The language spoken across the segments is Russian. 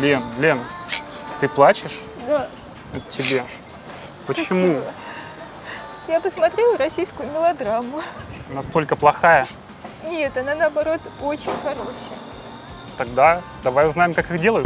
Лен, ты плачешь? Да. Это тебе. Почему? Спасибо. Я посмотрела российскую мелодраму. Настолько плохая? Нет, она наоборот очень хорошая. Тогда давай узнаем, как их делают.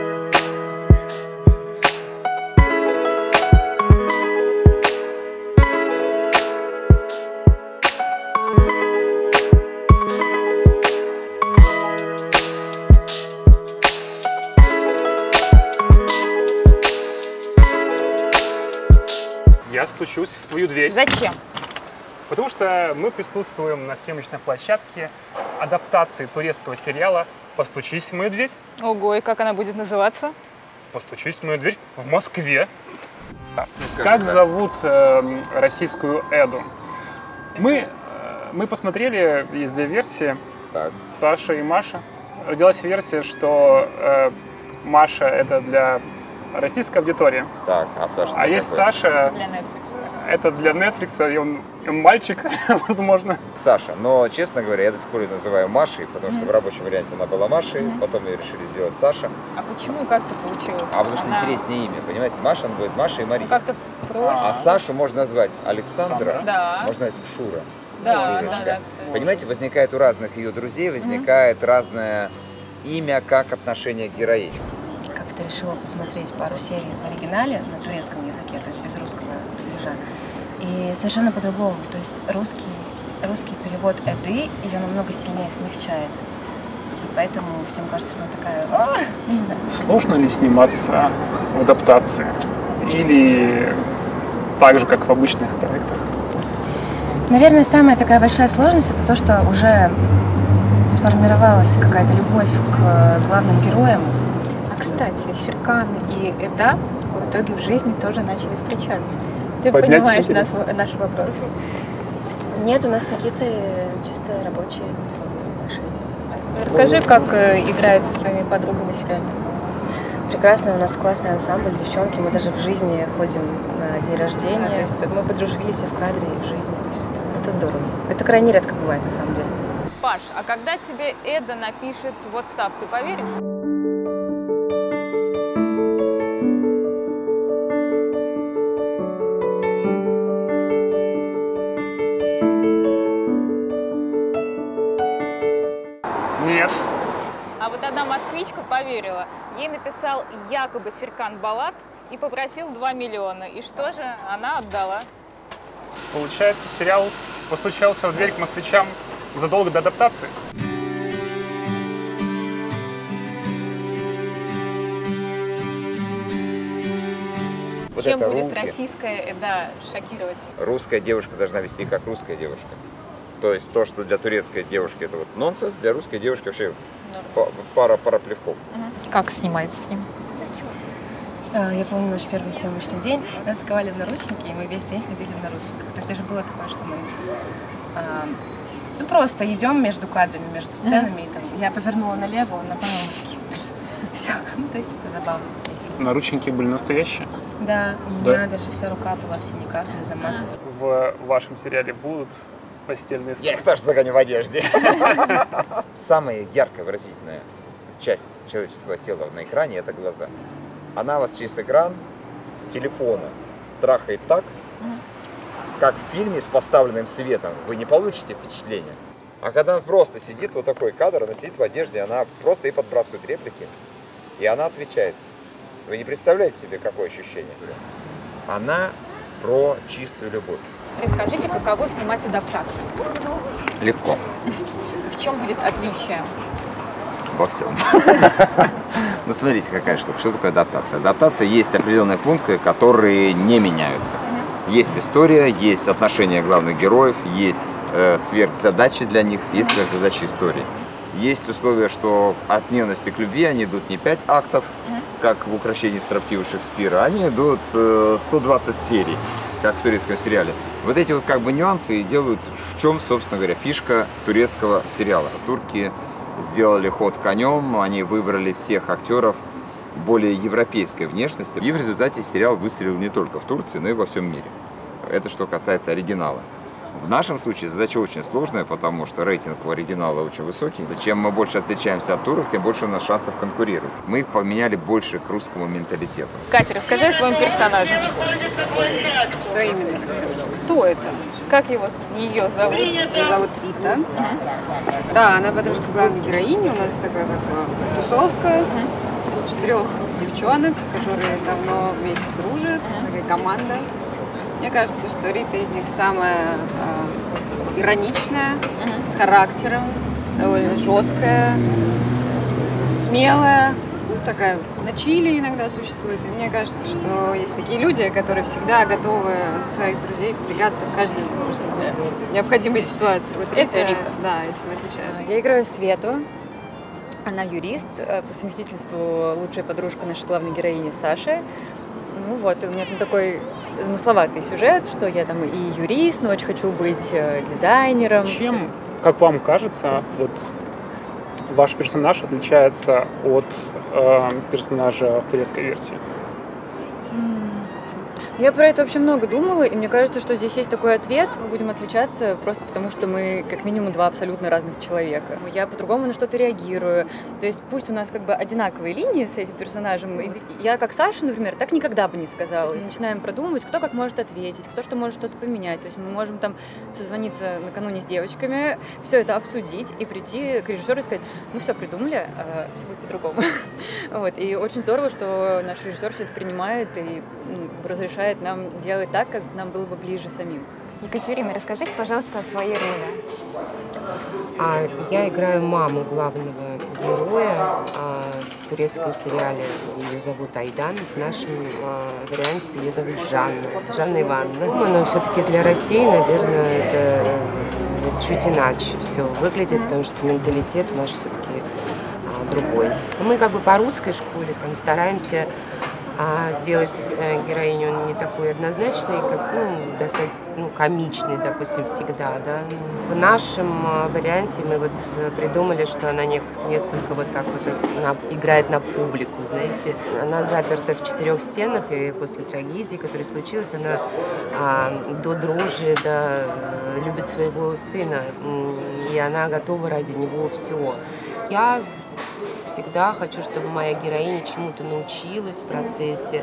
Я стучусь в твою дверь. Зачем? Потому что мы присутствуем на съемочной площадке адаптации турецкого сериала «Постучись в мою дверь». Ого, и как она будет называться? «Постучись в мою дверь» в Москве. Как зовут российскую Эду? Мы посмотрели, есть две версии. Так. Саша и Маша. Родилась версия, что Маша — это для российской аудитории. Так, а Саша? А есть Саша. Для Netflix. Это для Netflix, и он мальчик, возможно. Саша, но, честно говоря, я до сих пор ее называю Машей, потому что в рабочем варианте она была Машей, потом ее решили сделать Саша. А почему и как-то получилось? А потому что интереснее имя, понимаете? Маша, она будет Маша и Мария. Как-то проще. А Сашу можно назвать Александра, Да. можно назвать Шура. Да, Шурочка. да. Понимаете, возникает у разных ее друзей, возникает разное имя, как отношение к героине. Как-то решила посмотреть пару серий в оригинале на турецком языке, то есть без русского дубляжа. И совершенно по-другому. То есть русский перевод Эды ее намного сильнее смягчает. И поэтому всем кажется, что она такая... Сложно ли сниматься в адаптации? Или так же, как в обычных проектах? Наверное, самая такая большая сложность — это то, что уже сформировалась какая-то любовь к главным героям. А, кстати, Серкан и Эда в итоге в жизни тоже начали встречаться. Ты Поднять понимаешь интерес. наш вопрос? Нет, у нас с Никитой чисто рабочие отношения. Расскажи, как играет со своими подругами в сериале. Прекрасно, у нас классный ансамбль, девчонки, мы даже в жизни ходим на дни рождения, то есть мы подружились и в кадре, и в жизни, то есть это здорово. Это крайне редко бывает на самом деле. Паш, а когда тебе Эда напишет в WhatsApp, ты поверишь? Нет. А вот одна москвичка поверила. Ей написал якобы Серкан Балат и попросил 2 миллиона. И что же? Она отдала. Получается, сериал постучался в дверь к москвичам задолго до адаптации. Вот Чем это будет руки. российская Эда шокировать? Русская девушка должна вести как русская девушка. То есть то, что для турецкой девушки это вот нонсенс, для русской девушки вообще пара плевков. Как снимается с ним? Я помню наш первый съемочный день, нас сковали в наручники, и мы весь день ходили в наручниках. То есть даже было такое, что мы просто идем между кадрами, между сценами, и там я повернула налево, он направо, мы такие, все. То есть это забавно, весело. Наручники были настоящие? Да, у меня даже вся рука была в синяках или замазана. В вашем сериале будут постельные Я сцены? их тоже загоню в одежде. Самая яркая выразительная часть человеческого тела на экране — это глаза. Она вас через экран телефона трахает так, как в фильме с поставленным светом. Вы не получите впечатление. А когда она просто сидит, вот такой кадр, она сидит в одежде, она просто ей подбрасывает реплики, и она отвечает. Вы не представляете себе, какое ощущение. Она про чистую любовь. Расскажите, каково снимать адаптацию? Легко. В чем будет отличие? Во всем. Ну, смотрите, какая штука. Что такое адаптация? Адаптация — есть определенные пункты, которые не меняются. Есть история, есть отношения главных героев, есть сверхзадачи для них, есть сверхзадачи истории. Есть условия, что от ненависти к любви они идут не 5 актов, как в «Укрощении строптивого Шекспира, они идут 120 серий, как в турецком сериале. Вот эти вот как бы нюансы и делают, в чем, собственно говоря, фишка турецкого сериала. Турки сделали ход конем, они выбрали всех актеров более европейской внешности. И в результате сериал выстрелил не только в Турции, но и во всем мире. Это что касается оригинала. В нашем случае задача очень сложная, потому что рейтинг у оригинала очень высокий. Чем мы больше отличаемся от турок, тем больше у нас шансов конкурировать. Мы их поменяли больше к русскому менталитету. Катя, расскажи о своем персонаже. Что именно рассказать? Кто это? Как ее зовут? Ее зовут Рита. Да, она подружка главной героини. У нас такая как бы тусовка из 4 девчонок, которые давно вместе дружат, такая команда. Мне кажется, что Рита из них самая ироничная, с характером, довольно жесткая, смелая, ну, такая на чиле иногда существует. И мне кажется, что есть такие люди, которые всегда готовы за своих друзей впрягаться в каждой необходимой ситуации. Вот Это Рита. Да, этим отличается. Я играю Свету. Она юрист, по совместительству лучшая подружка нашей главной героини Саши. Ну вот, и у меня там такой замысловатый сюжет, что я там и юрист, но очень хочу быть дизайнером. Чем, как вам кажется, вот ваш персонаж отличается от персонажа в турецкой версии? Я про это вообще много думала, и мне кажется, что здесь есть такой ответ. Мы будем отличаться просто потому, что мы как минимум 2 абсолютно разных человека. Я по-другому на что-то реагирую. То есть пусть у нас как бы одинаковые линии с этим персонажем. Я как Саша, например, так никогда бы не сказала. И начинаем продумывать, кто как может ответить, кто что может что-то поменять. То есть мы можем там созвониться накануне с девочками, все это обсудить и прийти к режиссеру и сказать, ну все, придумали, все будет по-другому. Вот. И очень здорово, что наш режиссер все это принимает и разрешает нам делать так, как нам было бы ближе самим. Екатерина, расскажите, пожалуйста, о своей роли. Я играю маму главного героя в турецком сериале. Ее зовут Айдан. В нашем варианте ее зовут Жанна Ивановна. Но все-таки для России, наверное, это чуть иначе все выглядит, потому что менталитет наш все-таки другой. Мы как бы по русской школе там стараемся сделать героиню не такой однозначной, как достаточно комичной, допустим, всегда. Да? В нашем варианте мы вот придумали, что она несколько вот так вот играет на публику, знаете. Она заперта в 4 стенах, и после трагедии, которая случилась, она до дрожи любит своего сына, и она готова ради него все. Я всегда хочу, чтобы моя героиня чему-то научилась в процессе.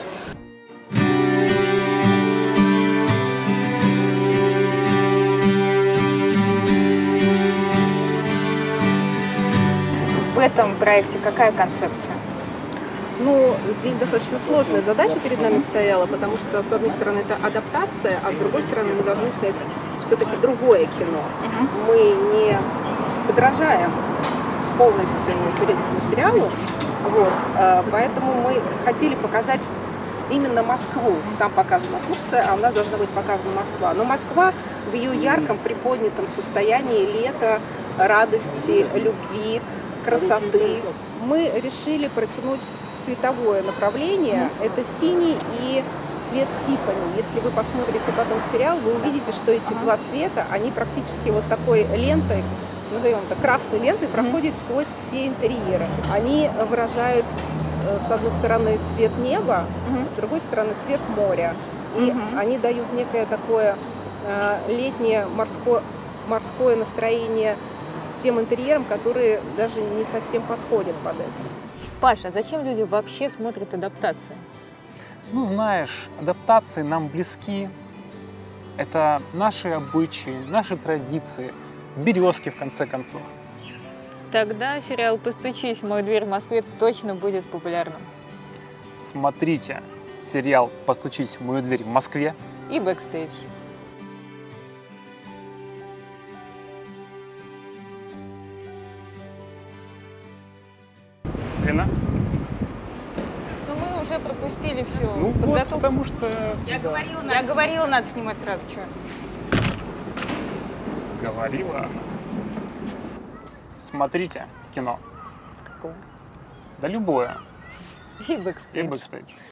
В этом проекте какая концепция? Ну, здесь достаточно сложная задача перед нами стояла, потому что, с одной стороны, это адаптация, а с другой стороны, мы должны снять все-таки другое кино. Мы не подражаем полностью турецкому сериалу, вот, поэтому мы хотели показать именно Москву. Там показана Турция, а у нас должна быть показана Москва. Но Москва в ее ярком, приподнятом состоянии лета, радости, любви, красоты. Мы решили протянуть цветовое направление. Это синий и цвет Тиффани. Если вы посмотрите потом сериал, вы увидите, что эти 2 цвета, они практически вот такой лентой, назовем это красной лентой, проходят сквозь все интерьеры. Они выражают, с одной стороны, цвет неба, с другой стороны, цвет моря. И они дают некое такое летнее морское настроение тем интерьерам, которые даже не совсем подходят под это. Паша, зачем люди вообще смотрят адаптации? Ну, знаешь, адаптации нам близки. Это наши обычаи, наши традиции. Березки, в конце концов. Тогда сериал «Постучись в мою дверь» в Москве точно будет популярным. Смотрите сериал «Постучись в мою дверь» в Москве. И бэкстейдж. Лена? Ну, мы уже пропустили все. Ну вот, потому что... Я говорила, надо снимать сразу. Что? Говорила она. Смотрите кино. Какое? Да любое. И бэкстейдж. И бэкстейдж.